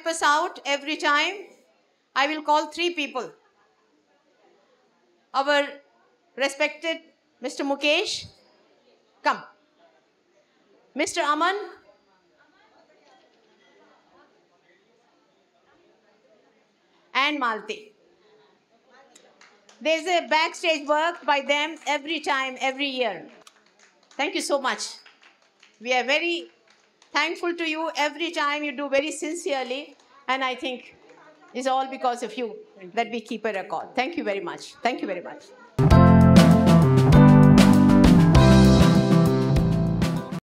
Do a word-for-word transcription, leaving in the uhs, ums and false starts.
us out every time. I will call three people. Our respected Mister Mukesh, come. Mister Aman, and Malti. There's a backstage work by them every time, every year. Thank you so much. We are very thankful to you every time. You do very sincerely, and I think it's all because of you that we keep a record. Thank you very much. Thank you very much.